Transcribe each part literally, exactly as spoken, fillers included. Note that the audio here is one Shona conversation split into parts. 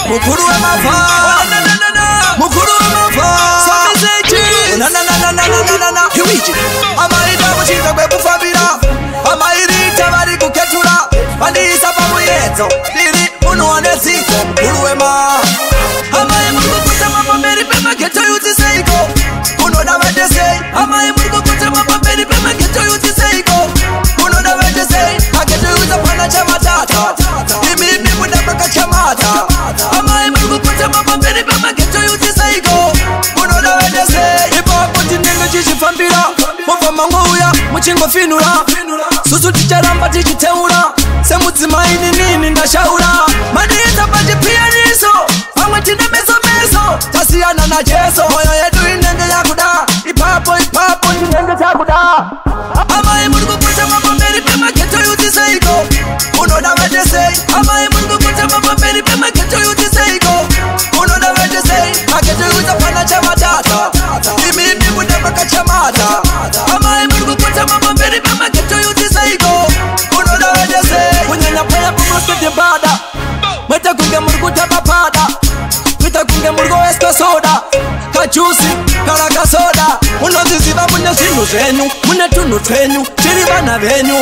mukuru w'amava mukuru w'amava somizeki na na na na na na na na hiwiji amaida mushinga gwe kufabira amairita bari kuketura bandisa pamuyezo diri uno anesiko mukuru w'ema amaye murgo kutama pamberi pema geto yuti seiko uno na wedese amaye murgo kutama pamberi pema geto yuti seiko uno na wedese ageto yuta pana chama tata imimi mudabaka chamata amaye murgo kutama pamberi pema geto yuti seiko uno na wedese ipo kutinenga chishifambira mova manguya muchingo finura susu ticharamba tichiteura semudzima ini nini ndashaura madita pati pianiso amwe tine meso meso tasiyana na jeso moyo yetu inenge yakuda ipapo ipapo inenge chakuda amaye murgo kutama pamberi pema geto yuti seiko unoda wedese amaye murgo kutama pamberi pema geto yuti seiko unoda wedese ageto yuta pana chama tata imimi mudabaka chamata amaye murgo kutama pamberi pema geto yuti seiko unoda wedese kunyanya paya kumaskete bada mweta kunge murgo tabapada mweta kunge murgo esko soda kachusi karaka soda unoziziva mune zvinhu zvenyu mune tunhu twenyu tiri vana venyu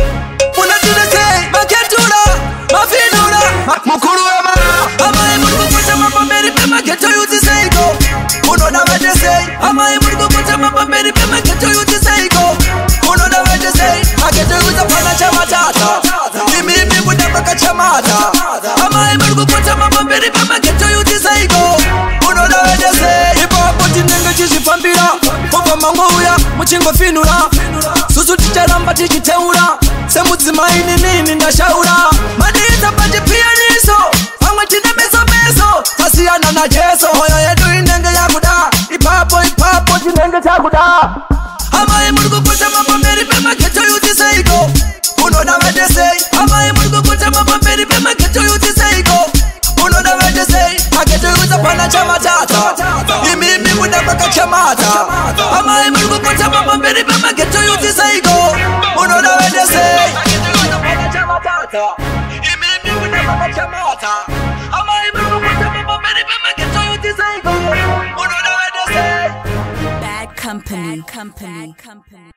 munotirese maketura mafinura mukuru wema amaye murgo kutama pamberi pema geto yuti seiko unoda wedese amaye murgo kutama pamberi pema geto yuti seiko unoda wedese ageto yuta pana chama tata imimi mudabaka chamata amaye murgo kutama pamberi pema geto yuti seiko unoda wedese ipo kutinenge chishifambira mova manguya muchingo finura susu ticharamba tichiteura semudzima ini nini ndashaura madita pati pianiso amwe tine meso meso tasiyana na jeso moyo yetu inenge yakuda ipapo ipapo tinenge chakuda amaye murgo kutama pamberi pema geto yuti seiko unoda wedese amaye murgo kutama pamberi pema geto yuti seiko unoda wedese ageto yuta pana chama tata imimi mudabaka chamata amaye murgo kutama pamberi pema geto yuti seiko unoda wedese imimi mudabaka chamata amaye murgo kutama pamberi pema geto yuti seiko unoda wedese Bad company, company, company.